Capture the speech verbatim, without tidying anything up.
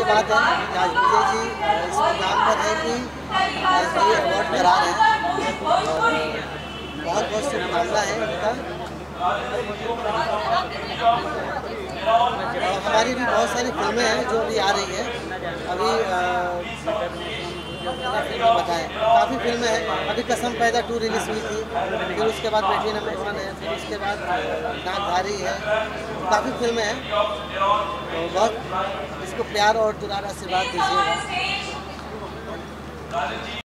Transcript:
बात है कि आज विजय जी इस मुकाम पर है कि आज ये अवार्ड करा रहे हैं और बहुत बहुत शुभकामना है उनका। और हमारी भी बहुत सारी फिल्में हैं जो अभी आ रही हैं। अभी फिल्में बताएं, काफ़ी फिल्में हैं। अभी कसम पैदा टू रिलीज़ हुई थी, फिर उसके बाद बेटी नंबर वन है, फिर उसके बाद नागधारी है। काफ़ी फिल्में हैं, तो बहुत इसको प्यार और दुलार आशीर्वाद दीजिएगा।